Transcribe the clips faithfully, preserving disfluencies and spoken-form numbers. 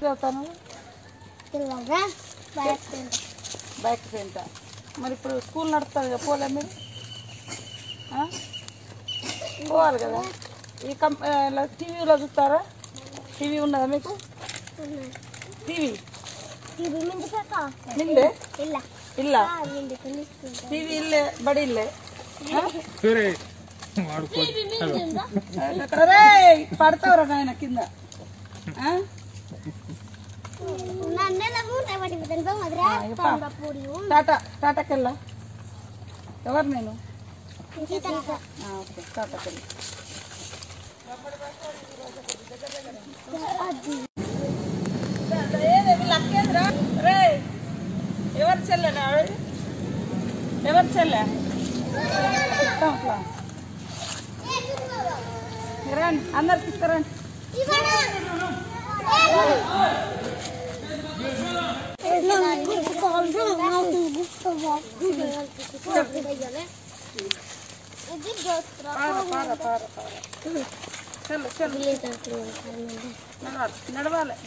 చదువుతాను bike centre మరి ఇప్పుడు స్కూల్ నడుస్తుంది కదా పోలే మీరు పోవాలి కదా ఈ కం టీవీలో చూస్తారా టీవీ ఉన్నదా మీకు టీవీ నిండే ಇಲ್ಲ ಟಿವಿ ಇಲ್ಲೇ ಬಡಿ ಇಲ್ಲೇ పడతావురా నాయన కింద టాటా టాటాకెళ్ళా ఎవరు నేను ఓకే టాటాకెళ్ళి రే ఎవరు చెల్లెనా ఎవరు చెల్లె రండి అందరికి ఇస్తారండి చలో చలో నడవాలి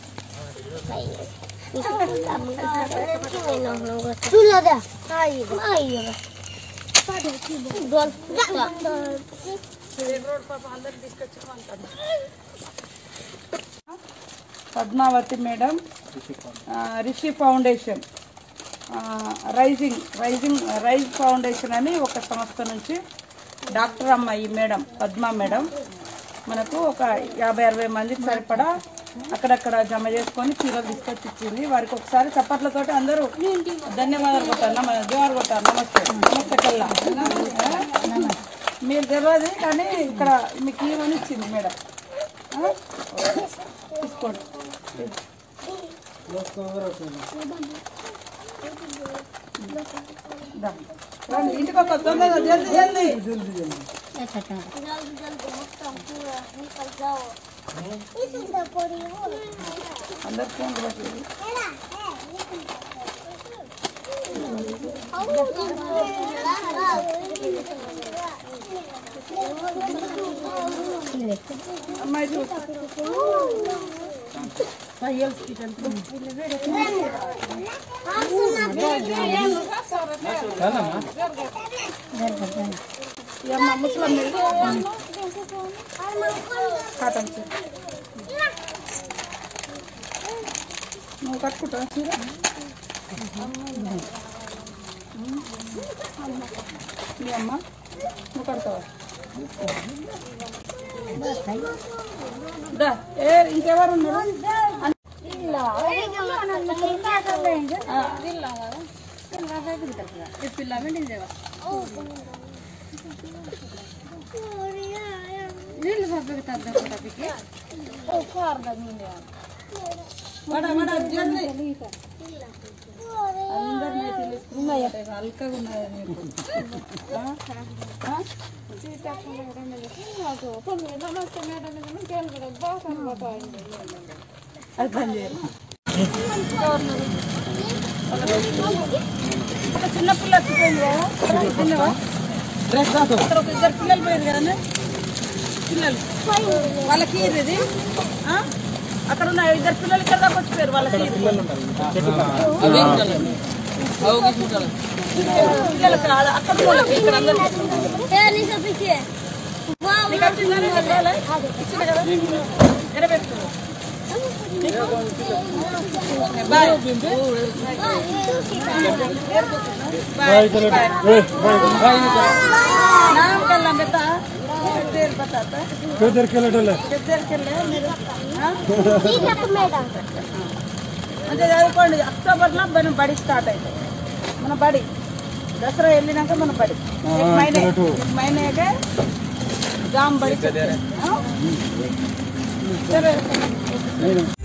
Padmavati madam Rishi foundation rising rising rise foundation అని ఒక సంస్థ నుంచి డాక్టర్ అమ్మ ఈ మేడం పద్మా మేడం మనకు ఒక యాభై అరవై మందికి సరిపడా అక్కడక్కడ జమ చేసుకొని చీరలు తీసుకొచ్చి ఇచ్చింది వారికి ఒకసారి చప్పట్లతో అందరూ ధన్యవాదాలు కొట్టారు జోహార్ కొట్టారు నమస్తే నమస్తే కల్లా మీరు తెలియదు కానీ ఇక్కడ మీకు ఈరోజు ఇచ్చింది మేడం తీసుకోండి ఇంటికి ఒక తొందరగా జల్దీ జల్దీ అందరు ఫోన్ అమ్మాయి చూస్తా ముస్లిం కాటన్ నువ్వు కట్టుకుంటావు చీర మీ అమ్మ నువ్వు కడతావా ఏ ఇంకెవరు ఉన్నారు హల్కగా ఉన్నది అది పని చేయాలి చిన్న పిల్ల వచ్చిపోయింది ఒక ఇద్దరు పిల్లలు పోయింది కదండి పిల్లలు వాళ్ళకి ఇది అక్కడ ఉన్న ఇద్దరు పిల్లలు ఇక్కడ దాకా వచ్చిపోయారు వాళ్ళకి పిల్లలకి అక్కడ ఇక్కడ ఎరబెట్టు బాయ్ नाम करना बेटा तेल बताता किधर के लडले किधर के ले मेरे हां ठीक है मैडम అంటే చదువుకోండి అక్టోబర్లో మనం బడి స్టార్ట్ అవుతుంది మన బడి దసరా వెళ్ళినాక మన బడి మైనే మైనేగా జామ్ బడి సరే